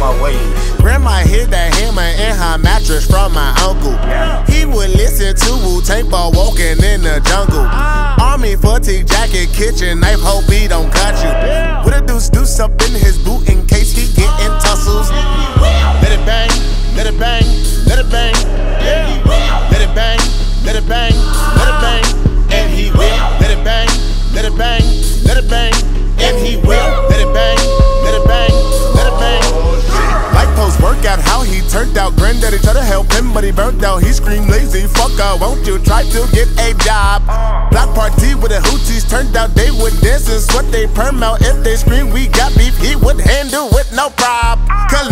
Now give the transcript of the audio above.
my way. Grandma hid that hammer in her mattress from my uncle. He would listen to Wu-Tang for walking in the jungle. Army fatigue jacket, kitchen knife, hope he don't cut you. With a deuce up in his boot in case he get in tussles. Let it bang, let it bang, let it bang. Let it bang, let it bang, let it bang. And he will. Let it bang, let it bang, let it bang. And he will. Let it bang, let it bang, let it bang. Like post workout, how he turned out. Granddaddy tried to help him, but he burnt out. He screamed lazy, fucker, won't you try to get a job? Block party with the hoochies, turned out they would dance and sweat they perm out. If they scream we got beef, he would handle with no prob. Cause